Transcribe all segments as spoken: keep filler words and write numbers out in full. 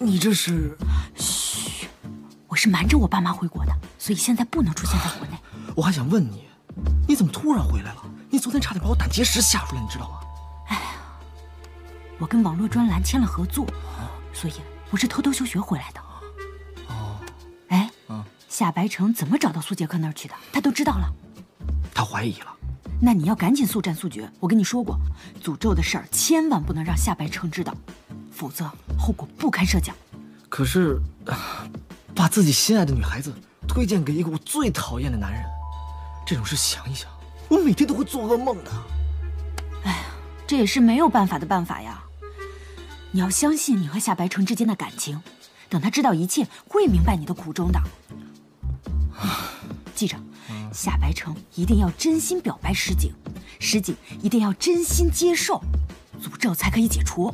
你这是？ 嘘，我是瞒着我爸妈回国的，所以现在不能出现在国内。 我还想问你，你怎么突然回来了？你昨天差点把我胆结石吓出来，你知道吗？ 哎呀，我跟网络专栏签了合作，所以我是偷偷休学回来的。 哦， 哎，嗯，夏白城怎么找到苏杰克那儿去的？他都知道了。 他怀疑了。 那你要赶紧速战速决。我跟你说过，诅咒的事儿千万不能让夏白城知道，否则后果不堪设想。 可是，把自己心爱的女孩子推荐给一个我最讨厌的男人，这种事想一想，我每天都会做噩梦的。 哎呀，这也是没有办法的办法呀。你要相信你和夏白城之间的感情，等他知道一切，会明白你的苦衷的。记着，夏白城一定要真心表白石井，石井一定要真心接受，诅咒才可以解除。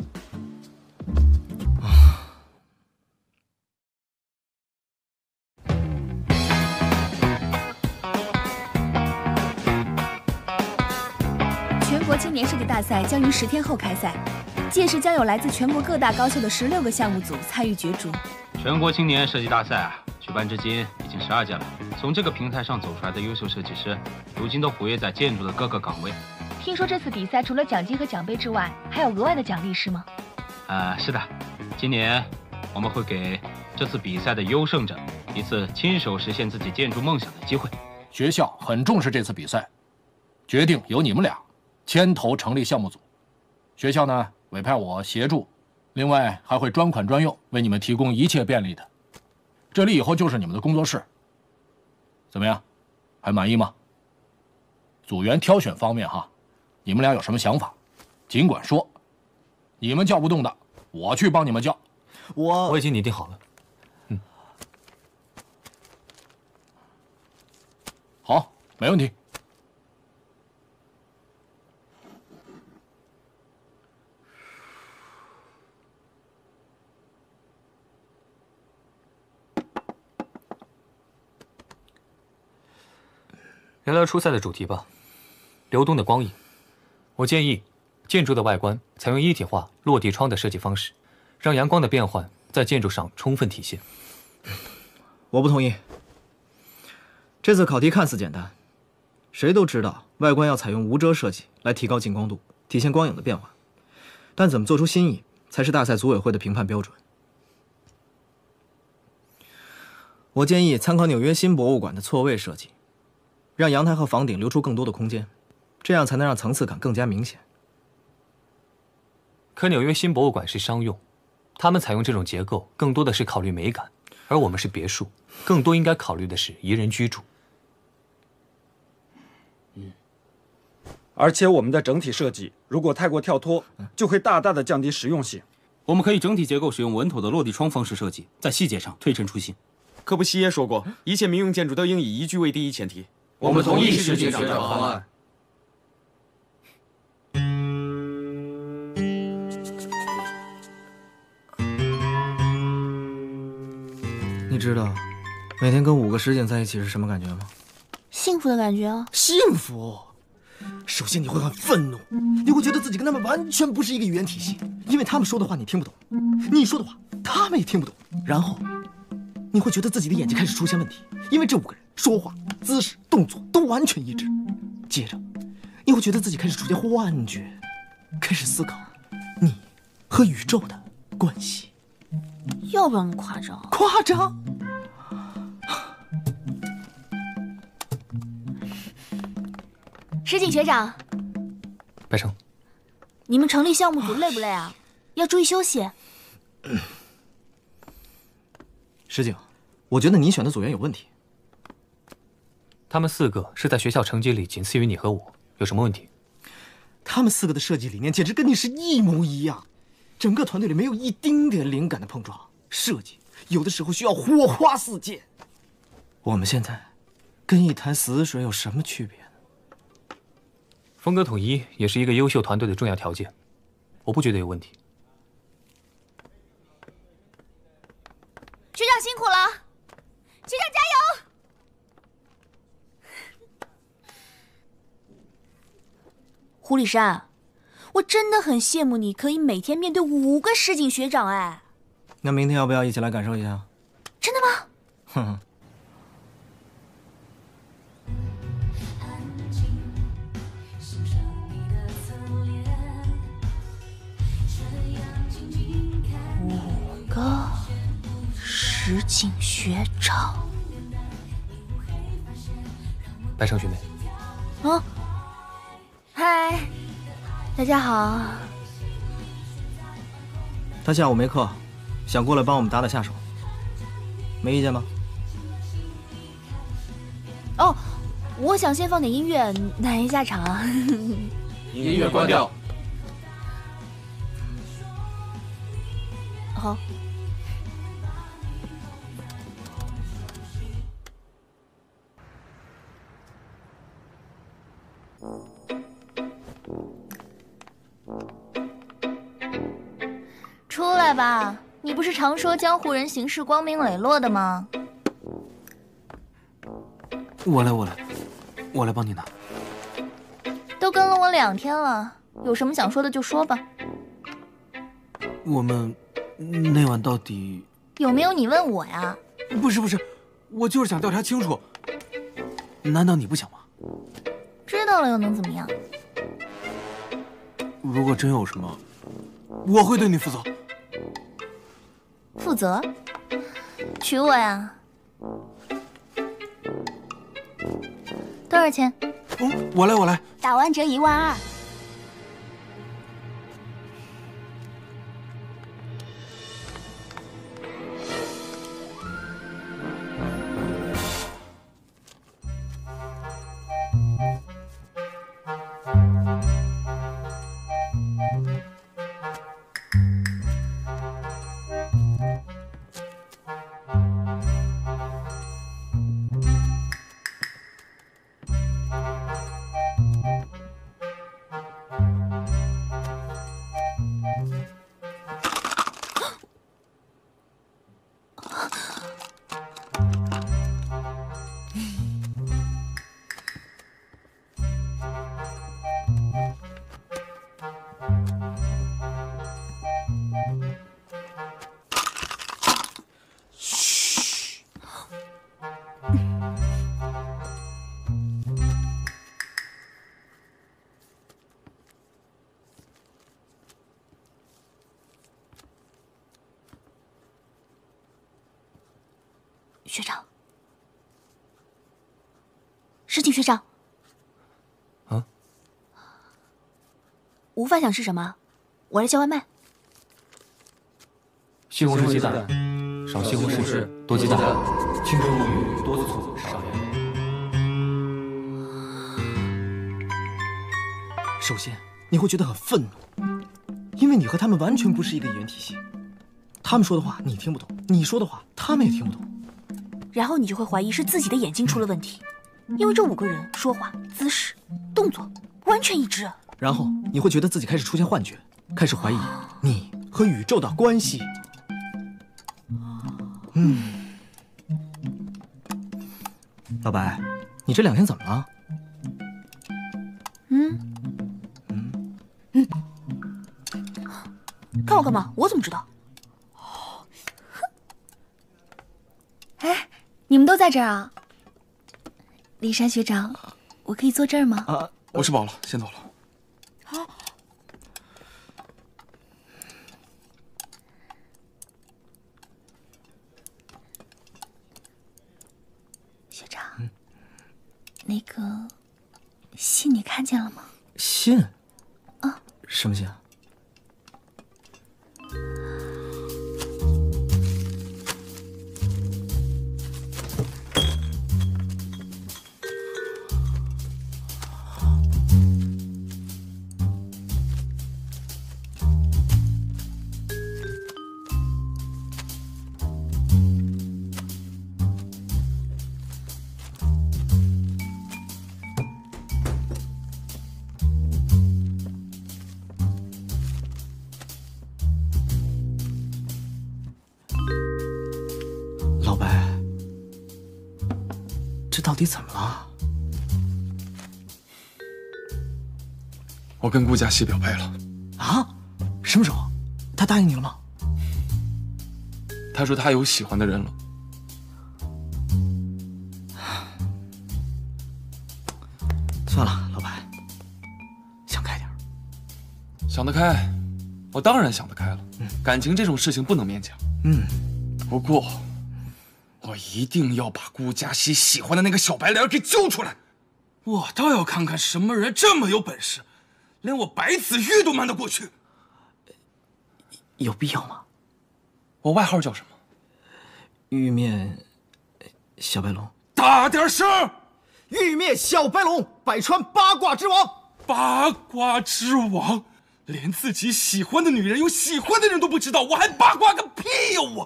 全国青年设计大赛将于十天后开赛，届时将有来自全国各大高校的十六个项目组参与角逐。 全国青年设计大赛啊，举办至今已经十二届了。从这个平台上走出来的优秀设计师，如今都活跃在建筑的各个岗位。 听说这次比赛除了奖金和奖杯之外，还有额外的奖励，是吗？ 呃，是的，今年我们会给这次比赛的优胜者一次亲手实现自己建筑梦想的机会。 学校很重视这次比赛，决定由你们俩牵头成立项目组。学校呢委派我协助，另外还会专款专用，为你们提供一切便利的。这里以后就是你们的工作室。怎么样，还满意吗？组员挑选方面哈，你们俩有什么想法，尽管说。你们叫不动的，我去帮你们叫。 我我已经拟定好了。 嗯，好，没问题。 聊聊初赛的主题吧，流动的光影。我建议建筑的外观采用一体化落地窗的设计方式，让阳光的变换在建筑上充分体现。 我不同意。这次考题看似简单，谁都知道外观要采用无遮设计来提高进光度，体现光影的变化，但怎么做出新意才是大赛组委会的评判标准。我建议参考纽约新博物馆的错位设计，让阳台和房顶留出更多的空间，这样才能让层次感更加明显。 可纽约新博物馆是商用，他们采用这种结构更多的是考虑美感，而我们是别墅，更多应该考虑的是宜人居住。 嗯，而且我们的整体设计如果太过跳脱，就会大大的降低实用性。 我们可以整体结构使用稳妥的落地窗方式设计，在细节上推陈出新。 科布西耶说过，一切民用建筑都应以宜居为第一前提。 我们同意石井学长的方案。 你知道每天跟五个石井在一起是什么感觉吗？ 幸福的感觉啊！ 幸福。首先你会很愤怒，你会觉得自己跟他们完全不是一个语言体系，因为他们说的话你听不懂，你说的话他们也听不懂。然后你会觉得自己的眼睛开始出现问题，因为这五个人说话、姿势、动作都完全一致。接着你会觉得自己开始出现幻觉，开始思考你和宇宙的关系。 要不要那么夸张？ 夸张？ 石井学长， 白城， 你们成立项目组累不累啊？要注意休息。 嗯、石井，我觉得你选的组员有问题。 他们四个是在学校成绩里仅次于你和我，有什么问题？ 他们四个的设计理念简直跟你是一模一样，整个团队里没有一丁点灵感的碰撞，设计有的时候需要火花四溅。我们现在跟一潭死水有什么区别？ 风格统一也是一个优秀团队的重要条件，我不觉得有问题。 学长辛苦了，学长加油！胡里山，我真的很羡慕你可以每天面对五个石井学长。哎， 那明天要不要一起来感受一下？ 真的吗？ 哼哼。 五个石井学长。 白城学妹。 哦，嗨，大家好。 他下午没课，想过来帮我们打打下手，没意见吗？ 哦，我想先放点音乐暖一下场。 音乐关掉。 好。出来吧，你不是常说江湖人行事光明磊落的吗？ 我来，我来，我来帮你拿。 都跟了我两天了，有什么想说的就说吧。 我们那晚到底有没有你问我呀？ 不是不是，我就是想调查清楚。难道你不想吗？ 知道了又能怎么样？ 如果真有什么，我会对你负责。 负责？娶我呀？多少钱？ 嗯，我来，我来。 打完折一万二。学长，石井学长， 啊， 午饭想吃什么？我来叫外卖。 西红柿鸡蛋，少西红柿，多鸡蛋，清蒸鲈鱼，多醋，少盐。 首先，你会觉得很愤怒，因为你和他们完全不是一个语言体系。他们说的话你听不懂，你说的话他们也听不懂。 然后你就会怀疑是自己的眼睛出了问题，因为这五个人说话、姿势、动作完全一致。 然后你会觉得自己开始出现幻觉，开始怀疑你和宇宙的关系。嗯，老白，你这两天怎么了？ 嗯嗯嗯，看我干嘛？我怎么知道？哎，你们都在这儿啊？李山学长，我可以坐这儿吗？ 啊，我吃饱了，先走了。 好。学长，嗯、那个信你看见了吗？ 信？ 啊？ 什么信啊？老白，这到底怎么了？ 我跟顾佳熙表白了。 啊？什么时候？他答应你了吗？ 他说他有喜欢的人了。 算了，老白，想开点。 想得开，我当然想得开了。嗯、感情这种事情不能勉强。 嗯， 不过我一定要把顾佳熙喜欢的那个小白脸给揪出来。我倒要看看什么人这么有本事，连我白子玉都瞒得过去。 有必要吗？ 我外号叫什么？ 玉面小白龙。 大点声！ 玉面小白龙，百川八卦之王。 八卦之王，连自己喜欢的女人有喜欢的人都不知道，我还八卦个屁呀！我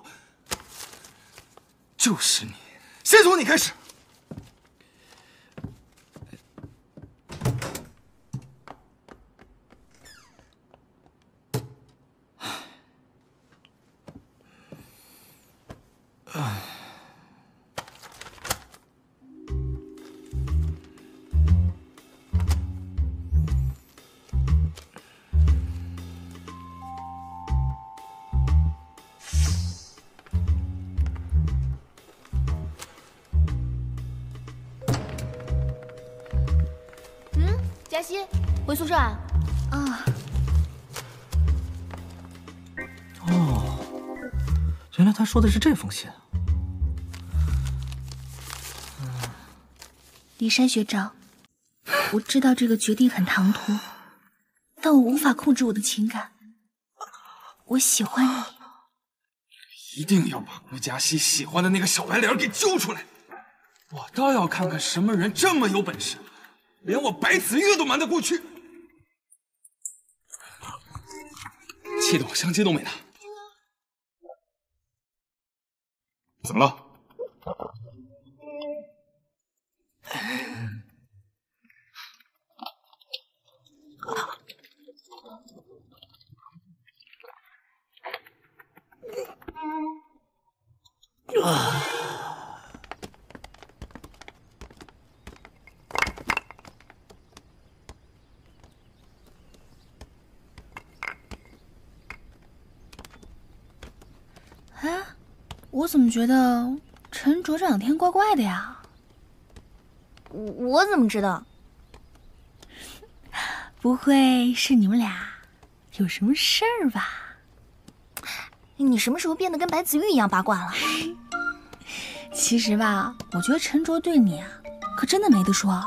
就是你，先从你开始。 唉。 佳熙，回宿舍啊？啊。 哦，原来他说的是这封信。 嗯，骊山学长，我知道这个决定很唐突，但我无法控制我的情感。我喜欢你。 一定要把顾佳熙喜欢的那个小白脸给揪出来。我倒要看看什么人这么有本事。连我白子玉都瞒得过去，气得我相机都没拿。怎么了？ 啊！ 哎，我怎么觉得陈卓这两天怪怪的呀？我我怎么知道？不会是你们俩有什么事儿吧？你什么时候变得跟白子玉一样八卦了？其实吧，我觉得陈卓对你啊，可真的没得说。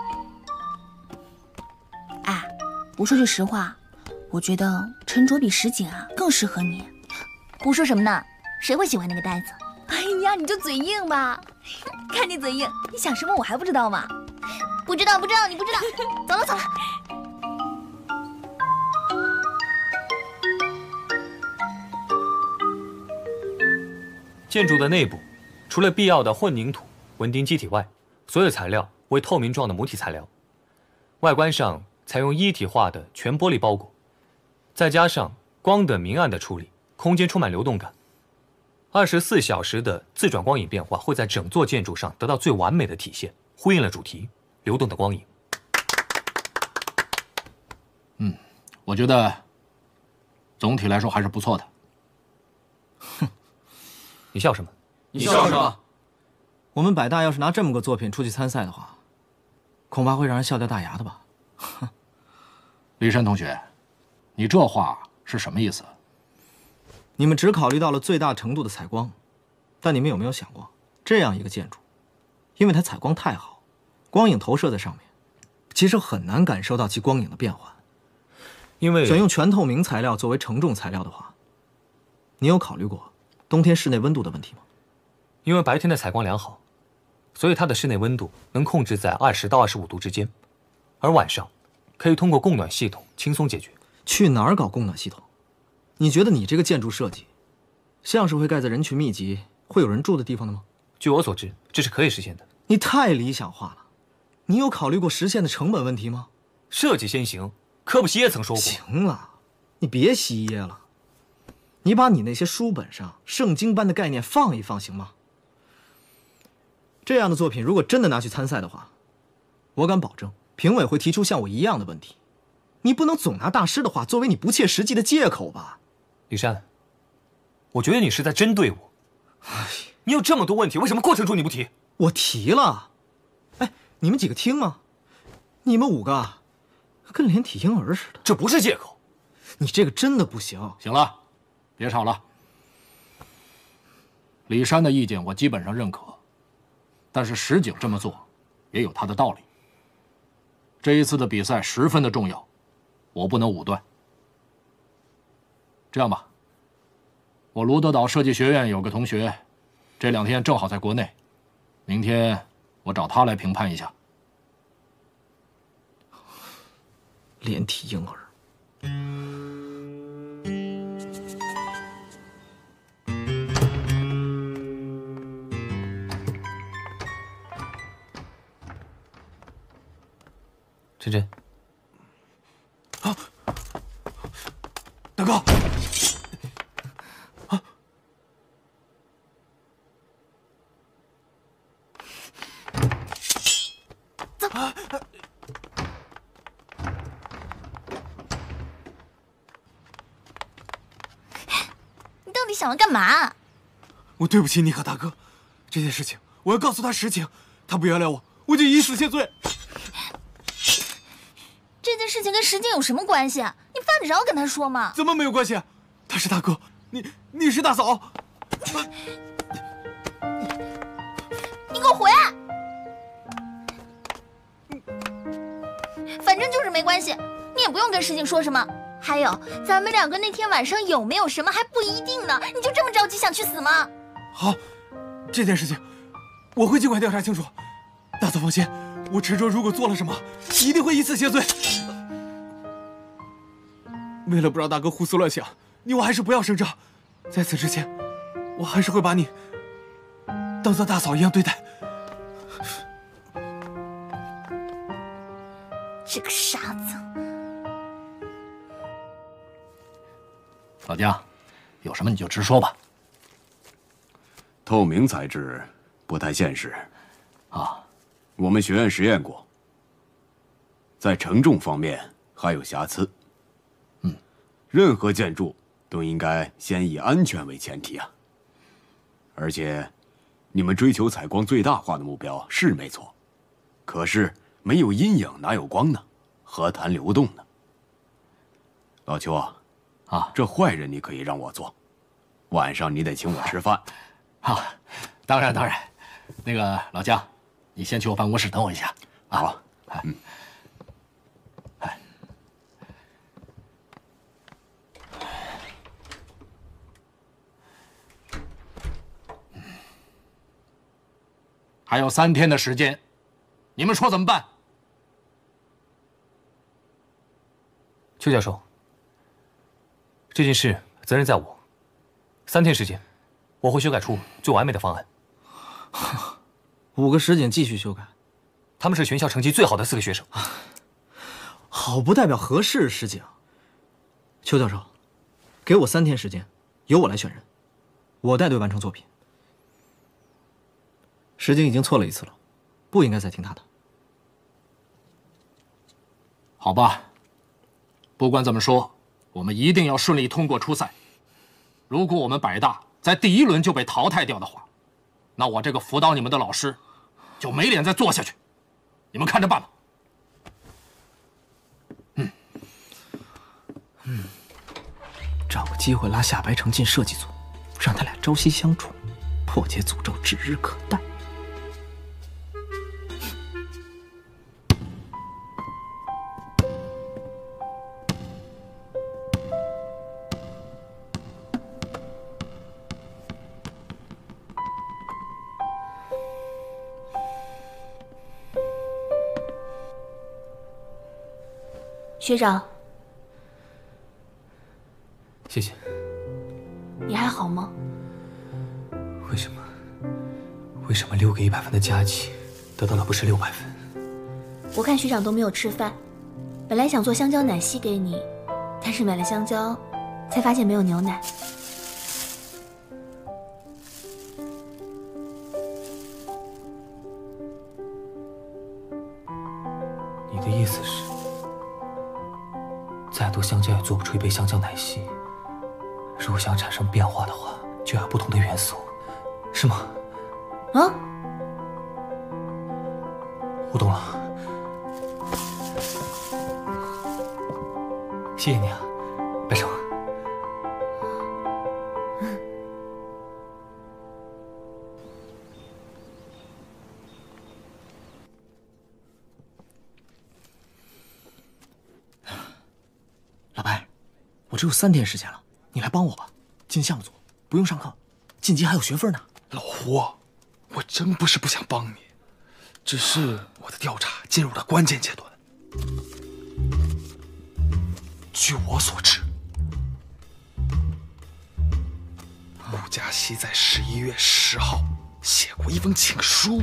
哎，我说句实话，我觉得陈卓比石井啊更适合你。胡说什么呢？谁会喜欢那个呆子？哎呀，你就嘴硬吧！看你嘴硬，你想什么我还不知道吗？不知道，不知道，你不知道。走了，走了。 建筑的内部，除了必要的混凝土、稳定基体外，所有材料为透明状的母体材料。外观上采用一体化的全玻璃包裹，再加上光的明暗的处理，空间充满流动感。二十四小时的自转光影变化会在整座建筑上得到最完美的体现，呼应了主题——流动的光影。 嗯，我觉得总体来说还是不错的。 哼，你笑什么？ 你笑什么？我们百大要是拿这么个作品出去参赛的话，恐怕会让人笑掉大牙的吧？哼， 骊山同学，你这话是什么意思？ 你们只考虑到了最大程度的采光，但你们有没有想过，这样一个建筑，因为它采光太好，光影投射在上面，其实很难感受到其光影的变换。 因为选用全透明材料作为承重材料的话，你有考虑过冬天室内温度的问题吗？ 因为白天的采光良好，所以它的室内温度能控制在二十到二十五度之间，而晚上可以通过供暖系统轻松解决。 去哪儿搞供暖系统？你觉得你这个建筑设计，像是会盖在人群密集、会有人住的地方的吗？ 据我所知，这是可以实现的。 你太理想化了，你有考虑过实现的成本问题吗？ 设计先行，科布西耶曾说过。 行了，你别西耶了，你把你那些书本上圣经般的概念放一放行吗？这样的作品如果真的拿去参赛的话，我敢保证评委会提出像我一样的问题。你不能总拿大师的话作为你不切实际的借口吧？ 骊山，我觉得你是在针对我。 你有这么多问题，为什么过程中你不提？ 我提了。哎，你们几个听吗？你们五个跟连体婴儿似的。 这不是借口。 你这个真的不行。 行了，别吵了。李山的意见我基本上认可，但是石井这么做也有他的道理。这一次的比赛十分的重要，我不能武断。这样吧，我卢德岛设计学院有个同学，这两天正好在国内，明天我找他来评判一下。 连体婴儿。 晨晨， 啊，大哥，啊， 走。你到底想要干嘛？ 我对不起你和大哥，这件事情我要告诉他实情，他不原谅我，我就以死谢罪。 这件事情跟石井有什么关系？你犯得着跟他说吗？ 怎么没有关系？他是大哥，你你是大嫂。 你给我回来！反正就是没关系，你也不用跟石井说什么。还有，咱们两个那天晚上有没有什么还不一定呢，你就这么着急想去死吗？ 好，这件事情我会尽快调查清楚。大嫂放心，我陈卓如果做了什么，一定会以死谢罪。为了不让大哥胡思乱想，你我还是不要声张。在此之前，我还是会把你当做大嫂一样对待。 这个傻子！ 老姜，有什么你就直说吧。 透明材质不太现实啊， 我们学院实验过，在承重方面还有瑕疵。 嗯， 任何建筑都应该先以安全为前提啊。而且，你们追求采光最大化的目标是没错，可是没有阴影哪有光呢？何谈流动呢？老邱啊， 啊， 这坏人你可以让我做，晚上你得请我吃饭。 好，当然当然。那个老姜，你先去我办公室等我一下。啊、 好，嗯。 哎，还有三天的时间，你们说怎么办？ 邱教授，这件事责任在我。三天时间，我会修改出最完美的方案。 五个实景继续修改， 他们是全校成绩最好的四个学生。 好不代表合适实景。邱教授，给我三天时间，由我来选人，我带队完成作品。石井已经错了一次了，不应该再听他的。 好吧，不管怎么说，我们一定要顺利通过初赛。如果我们百大在第一轮就被淘汰掉的话，那我这个辅导你们的老师就没脸再做下去。你们看着办吧。 嗯嗯，找个机会拉夏白城进设计组，让他俩朝夕相处，破解诅咒指日可待。 学长， 谢谢。 你还好吗？ 为什么？为什么六个一百分的佳琪得到了不是六百分？ 我看学长都没有吃饭，本来想做香蕉奶昔给你，但是买了香蕉，才发现没有牛奶。 你的意思是？再多香蕉也做不出一杯香蕉奶昔。如果想产生变化的话，就要不同的元素是吗？ 啊？ 我懂了，谢谢你啊，白城。 老白，我只有三天时间了，你来帮我吧。进项目组不用上课，晋级还有学分呢。 老胡，我真不是不想帮你，只是我的调查进入了关键阶段。据我所知，顾嘉熙在十一月十号写过一封请书，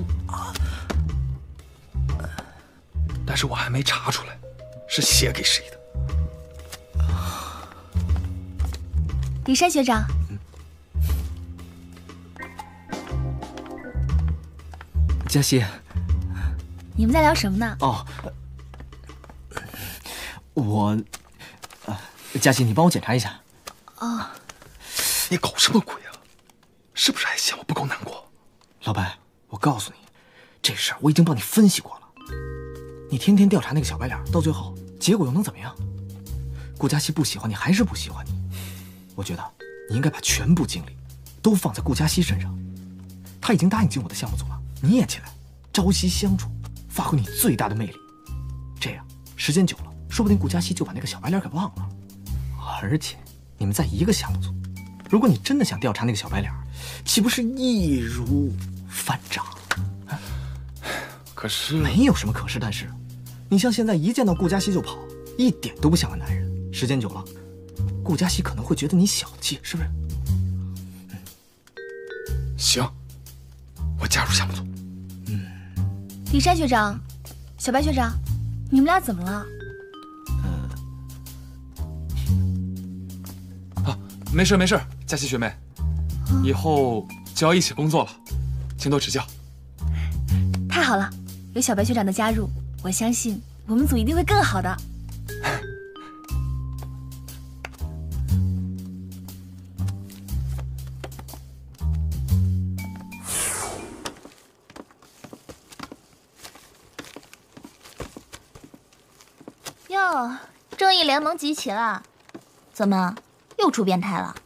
但是我还没查出来是写给谁的。 李山学长， 嘉熙， 你们在聊什么呢？ 哦，我，呃，嘉熙，你帮我检查一下。 哦， 你搞什么鬼啊？是不是还嫌我不够难过？ 老白，我告诉你，这事儿我已经帮你分析过了。你天天调查那个小白脸，到最后结果又能怎么样？顾嘉熙不喜欢你还是不喜欢你？我觉得你应该把全部精力都放在顾嘉熙身上。他已经答应进我的项目组了，你也进来，朝夕相处，发挥你最大的魅力。这样时间久了，说不定顾嘉熙就把那个小白脸给忘了。而且你们在一个项目组，如果你真的想调查那个小白脸，岂不是易如反掌？ 可是没有什么可是但是。你像现在一见到顾嘉熙就跑，一点都不像个男人。时间久了，顾嘉熙可能会觉得你小气，是不是？ 嗯、行，我加入项目组。 嗯。 李山学长，小白学长，你们俩怎么了？ 呃。啊，没事没事，嘉熙学妹，嗯、以后就要一起工作了，请多指教。 太好了，有小白学长的加入，我相信我们组一定会更好的。 哟，正义联盟集齐了，怎么又出变态了？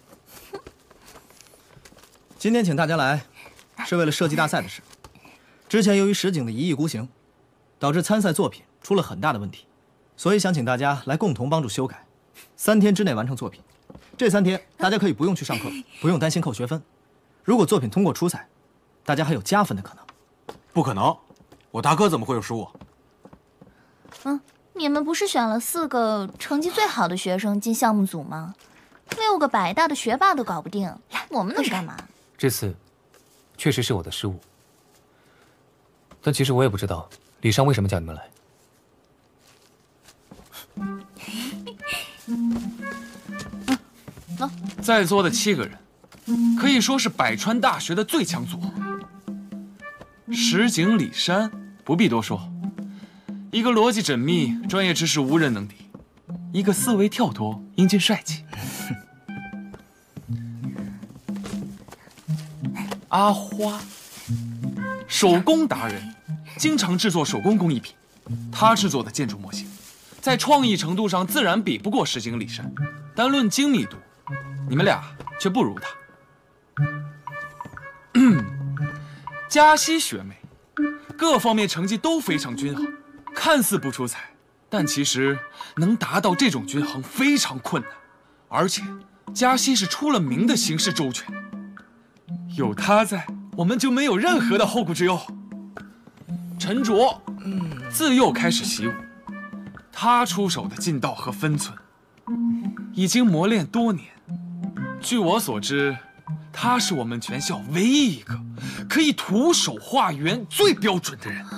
今天请大家来，是为了设计大赛的事。之前由于石井的一意孤行，导致参赛作品出了很大的问题，所以想请大家来共同帮助修改，三天之内完成作品。这三天大家可以不用去上课，不用担心扣学分。如果作品通过初赛，大家还有加分的可能。 不可能，我大哥怎么会有失误？ 嗯。你们不是选了四个成绩最好的学生进项目组吗？六个百大的学霸都搞不定，我们能干嘛？ 这次确实是我的失误，但其实我也不知道李商为什么叫你们来。 嗯，在座的七个人，可以说是百川大学的最强组合。石井、李山不必多说。一个逻辑缜密、专业知识无人能敌；一个思维跳脱、英俊帅气。阿花，手工达人，经常制作手工工艺品。他制作的建筑模型，在创意程度上自然比不过石井、李山，但论精密度，你们俩却不如他。嘉熙学妹，各方面成绩都非常均衡。看似不出彩，但其实能达到这种均衡非常困难。而且，嘉熙是出了名的行事周全，有他在，我们就没有任何的后顾之忧。陈卓，自幼开始习武，他出手的劲道和分寸，已经磨练多年。据我所知，他是我们全校唯一一个可以徒手画圆最标准的人。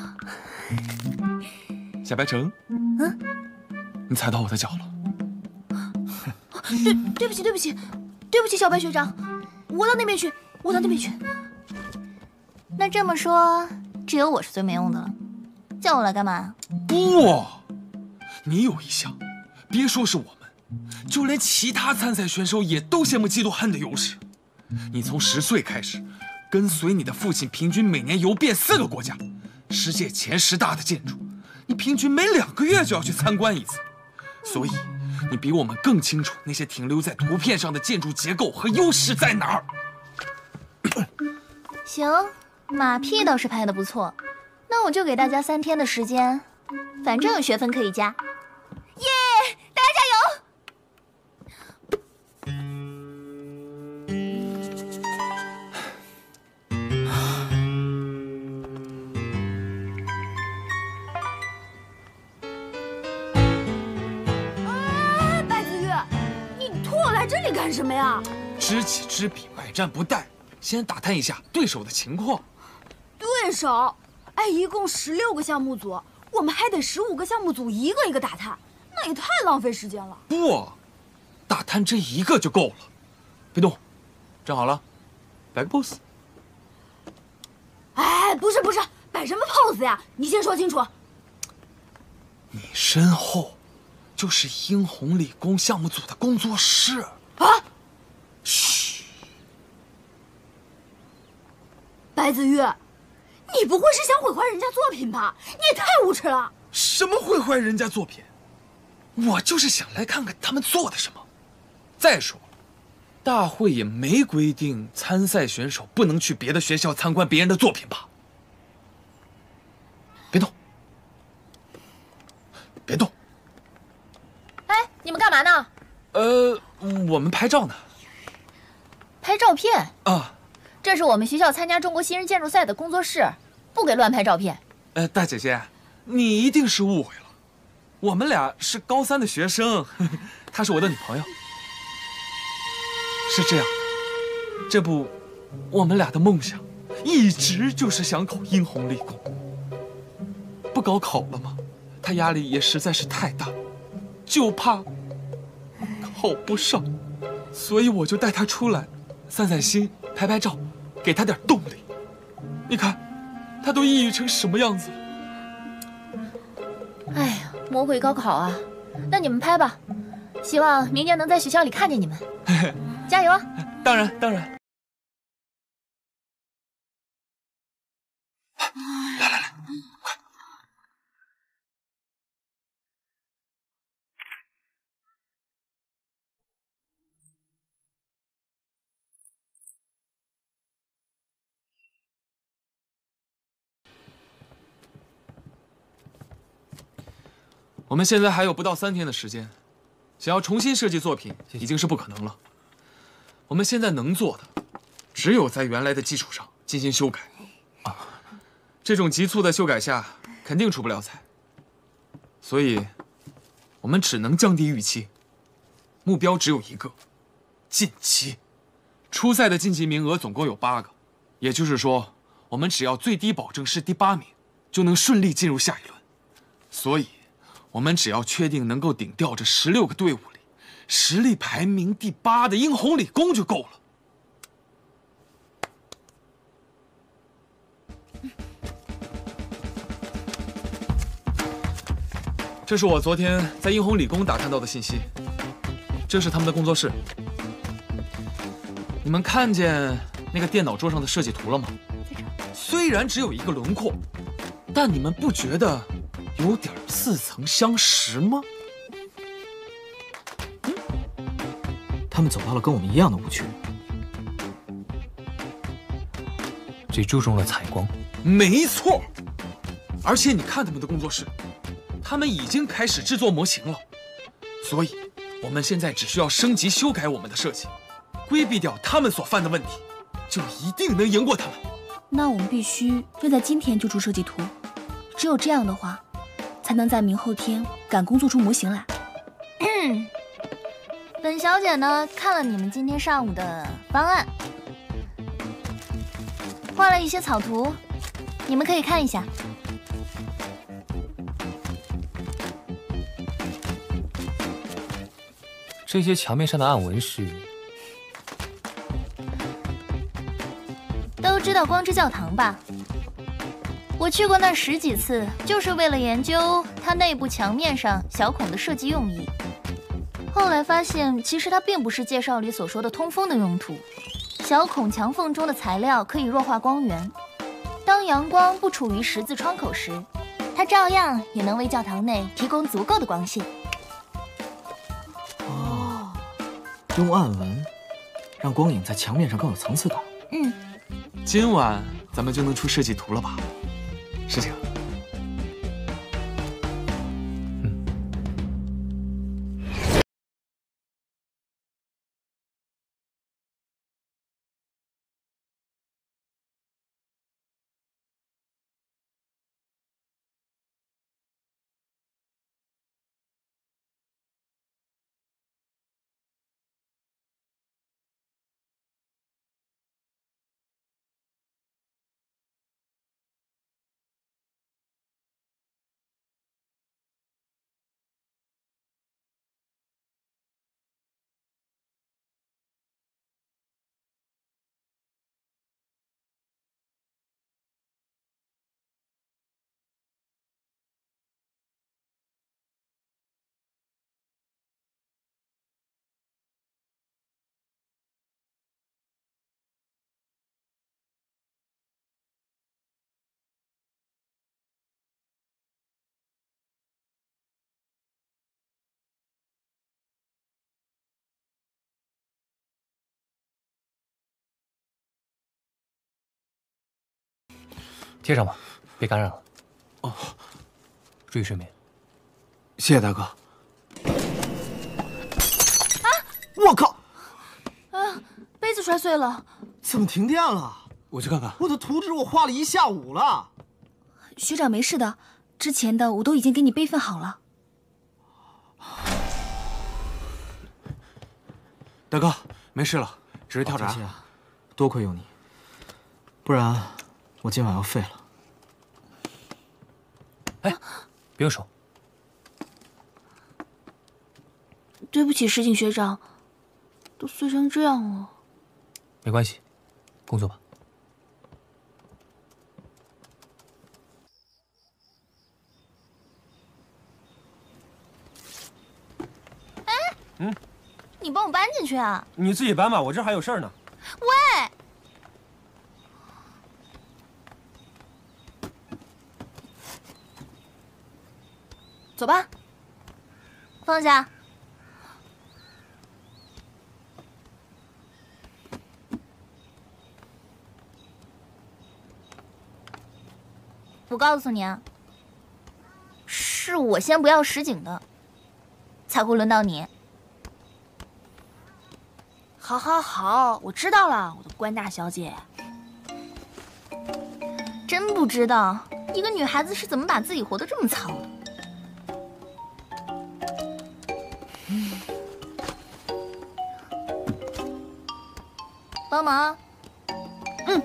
小白城，嗯，你踩到我的脚了。 对，对不起，对不起，对不起，小白学长，我到那边去，我到那边去。 那这么说，只有我是最没用的了，叫我来干嘛？ 哇，你有一项，别说是我们，就连其他参赛选手也都羡慕嫉妒恨的优势。你从十岁开始， 跟随你的父亲平均每年游遍四个国家，世界前十大的建筑，你平均每两个月就要去参观一次，所以你比我们更清楚那些停留在图片上的建筑结构和优势在哪儿。 行，马屁倒是拍得不错，那我就给大家三天的时间，反正有学分可以加。耶，大家加油！ 啊，白子玉，你拖我来这里干什么呀？ 知己知彼，百战不殆。先打探一下对手的情况。 对手？哎，一共十六个项目组，我们还得十五个项目组一个一个打探，那也太浪费时间了。 不，打探这一个就够了。别动，站好了，摆个 pose。 哎，不是不是，摆什么 pose 呀？你先说清楚。 你身后就是英宏理工项目组的工作室啊！ 嘘， 白子玉，你不会是想毁坏人家作品吧？你也太无耻了！ 什么毁坏人家作品？我就是想来看看他们做的什么。再说，大会也没规定参赛选手不能去别的学校参观别人的作品吧？别动，别动！ 哎，你们干嘛呢？ 呃，我们拍照呢。 拍照片啊？ 这是我们学校参加中国新人建筑赛的工作室，不给乱拍照片。 呃，大姐姐，你一定是误会了，我们俩是高三的学生，呵呵，她是我的女朋友。是这样的，这不，我们俩的梦想一直就是想考英宏理工，不高考了吗？她压力也实在是太大，就怕考不上，所以我就带她出来散散心，拍拍照，给她点动力。你看，她都抑郁成什么样子了？ 哎呀，魔鬼高考啊！那你们拍吧，希望明年能在学校里看见你们。加油啊！ 当然，当然。来来来，快！我们现在还有不到三天的时间，想要重新设计作品已经是不可能了。我们现在能做的，只有在原来的基础上进行修改。这种急促的修改下，肯定出不了彩。所以，我们只能降低预期，目标只有一个：晋级。初赛的晋级名额总共有八个，也就是说，我们只要最低保证是第八名，就能顺利进入下一轮。所以，我们只要确定能够顶掉这十六个队伍里实力排名第八的英宏理工就够了。这是我昨天在英宏理工打探到的信息，这是他们的工作室。你们看见那个电脑桌上的设计图了吗？虽然只有一个轮廓，但你们不觉得有点似曾相识吗？ 嗯，他们走到了跟我们一样的误区， 只注重了采光。 没错，而且你看他们的工作室，他们已经开始制作模型了，所以我们现在只需要升级修改我们的设计，规避掉他们所犯的问题，就一定能赢过他们。 那我们必须要在今天就出设计图，只有这样的话，才能在明后天赶工做出模型来。 嗯，本小姐呢看了你们今天上午的方案，画了一些草图，你们可以看一下。 这些墙面上的暗纹是？ 都知道光之教堂吧？我去过那儿十几次，就是为了研究它内部墙面上小孔的设计用意。后来发现，其实它并不是介绍里所说的通风的用途， 小孔墙缝中的材料可以弱化光源，当阳光不处于十字窗口时，它照样也能为教堂内提供足够的光线。 哦，用暗纹让光影在墙面上更有层次感。 嗯， 今晚咱们就能出设计图了吧，石井？ 贴上吧，别感染了。哦，注意睡眠。 谢谢大哥。 啊！ 我靠！ 啊，杯子摔碎了。 怎么停电了？ 我去看看。 我的图纸我画了一下午了。 学长没事的，之前的我都已经给你备份好了。 大哥，没事了，只是跳闸。 谢谢啊，多亏有你，不然我今晚要废了。 哎，别用手。 对不起，石井学长，都碎成这样了。 没关系，工作吧。 哎， 嗯， 你帮我搬进去啊？ 你自己搬吧，我这还有事儿呢。 喂。走吧，放下。我告诉你啊，是我先不要石井的，才会轮到你。 好，好，好，我知道了，我的关大小姐。 真不知道一个女孩子是怎么把自己活得这么糙的。帮忙。嗯，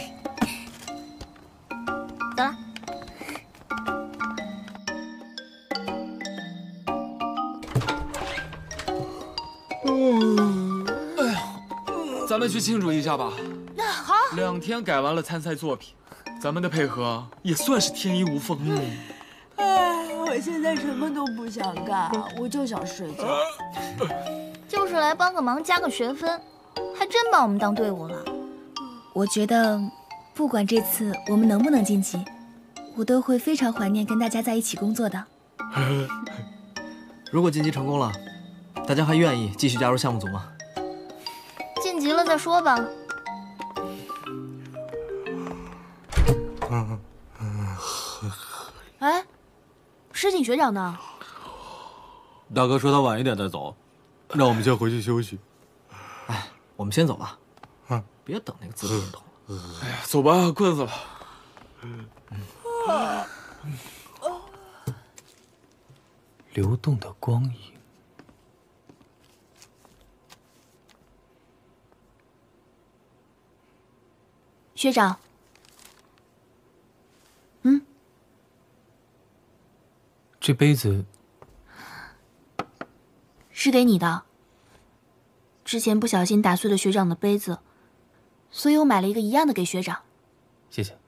走了。 嗯，哎呀，咱们去庆祝一下吧。 那好。 两天改完了参赛作品，咱们的配合也算是天衣无缝。嗯。 哎，我现在什么都不想干，我就想睡觉。 就是来帮个忙，加个学分，还真把我们当队伍了。 我觉得，不管这次我们能不能晋级，我都会非常怀念跟大家在一起工作的。 如果晋级成功了，大家还愿意继续加入项目组吗？ 晋级了再说吧。 哎，石井学长呢？ 大哥说他晚一点再走，让我们先回去休息。 哎，我们先走吧。嗯，别等那个自动电筒了。 哎呀，走吧，困死了。 流动的光影。 学长。嗯。 这杯子是给你的。之前不小心打碎了学长的杯子，所以我买了一个一样的给学长。 谢谢。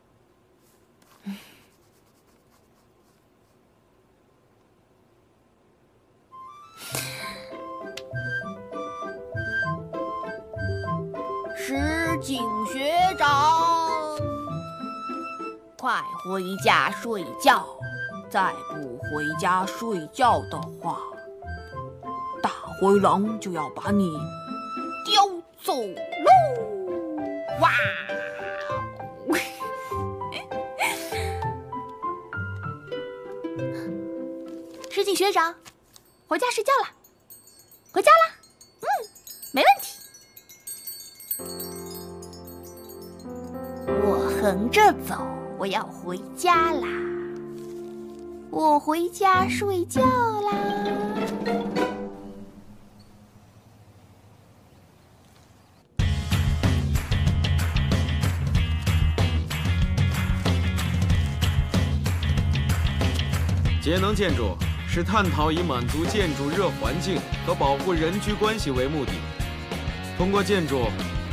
石景学长，快回家睡觉！再不回家睡觉的话，大灰狼就要把你叼走喽！哇！ 石井学长，回家睡觉了，回家啦。嗯，没问题。我横着走，我要回家啦。我回家睡觉啦。 节能建筑是探讨以满足建筑热环境和保护人居关系为目的，通过建筑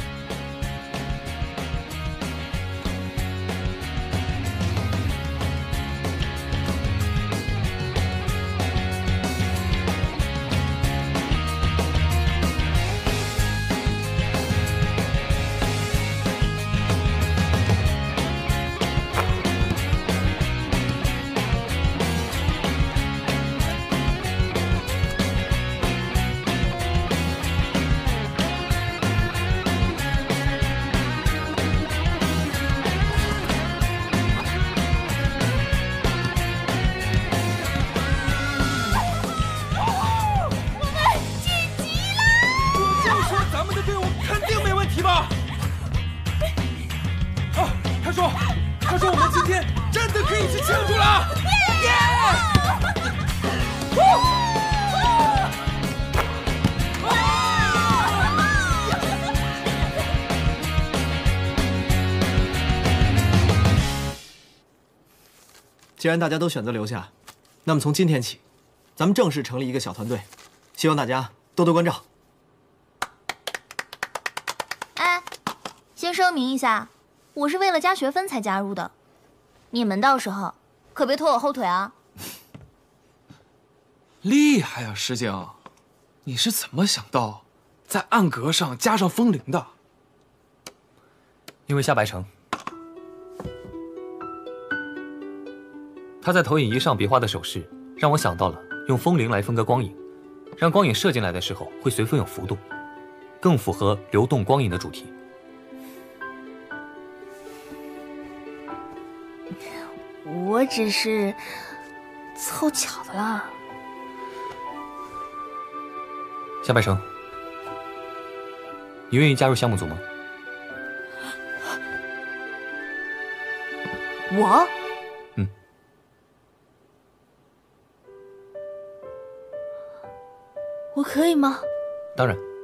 既然大家都选择留下，那么从今天起，咱们正式成立一个小团队，希望大家多多关照。 哎，先声明一下，我是为了加学分才加入的，你们到时候可别拖我后腿啊！ 厉害呀，石井，你是怎么想到在暗格上加上风铃的？ 因为夏白城。他在投影仪上比划的手势，让我想到了用风铃来分割光影，让光影射进来的时候会随风有幅度，更符合流动光影的主题。 我只是凑巧的啦。 夏白城，你愿意加入项目组吗？ 我。我可以吗？ 当然。